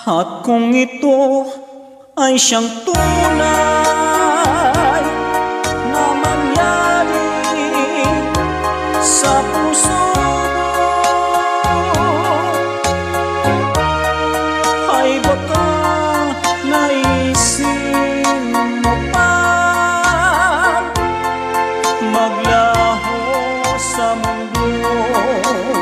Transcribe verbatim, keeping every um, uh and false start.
At kung ito ay siyang tunay na mangyari sa puso mo, ay baka naisip mo pa maglaho sa mundo.